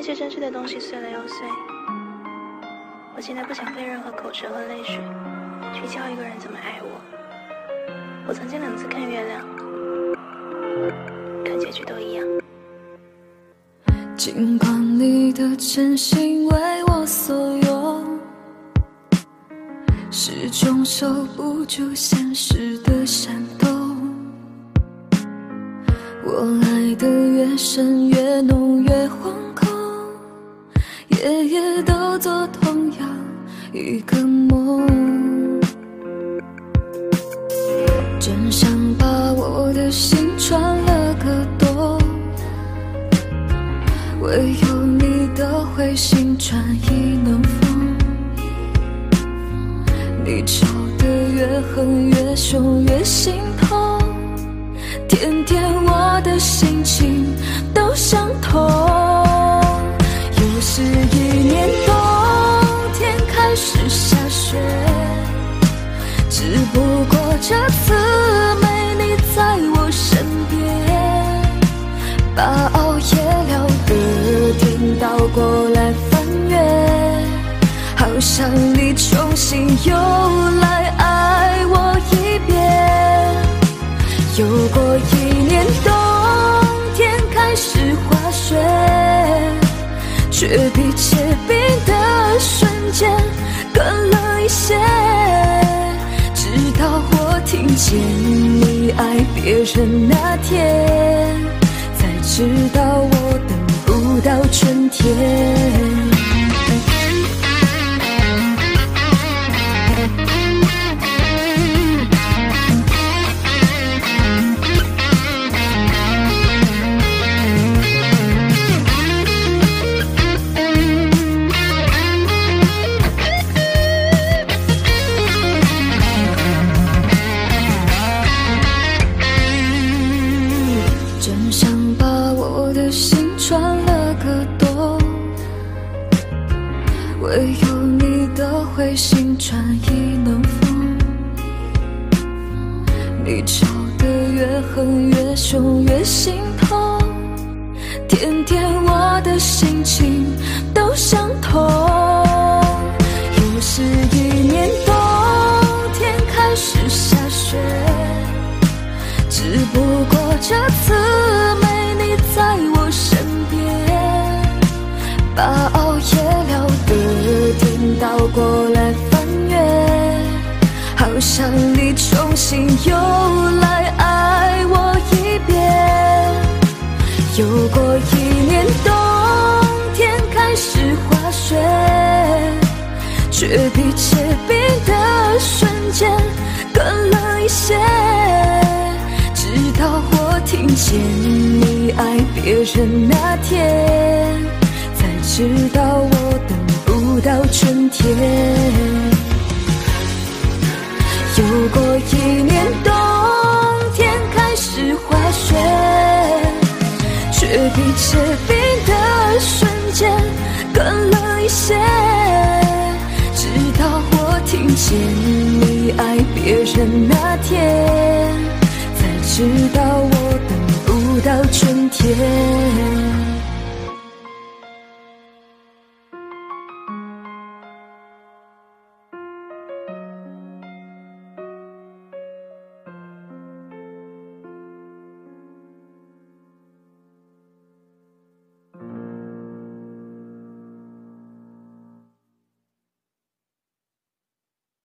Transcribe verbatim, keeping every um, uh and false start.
那些真挚的东西碎了又碎。我现在不想费任何口舌和泪水去教一个人怎么爱我。我曾经两次看月亮，可结局都一样。 金光里的真心为我所有，始终守不住现实的闪动。我爱得越深越浓越惶恐，夜夜都做同样一个梦。真想把我的心穿了个洞，唯有你的回心转意能缝。你吵得越狠越凶越心痛，天天我的心情都相同。又是一年冬天开始下雪，只不过这次没你在我身边，把熬夜聊的天倒过来翻阅，好想你重新又来爱我一遍。又过一年冬天开始滑雪，却比结冰的瞬间更冷一些。直到我听见你爱别人那天，才知道我等不到春天。真想把我的心穿了个洞，唯有你的回心转意能缝。你吵得越狠越凶越心痛，天天我的心情都相同。又是一年冬天开始下雪，只不过这次没你在我身边，把熬夜聊的天倒过来翻阅，好想你重新又来爱我一遍。又过一年冬天开始滑雪，却比结冰的瞬间更冷一些。直到我听见你爱别人那天，才知道我等不到春天。又过一年冬天开始滑雪，却比结冰的瞬间更冷一些。直到我听见你爱别人那天，知道我等不到春天。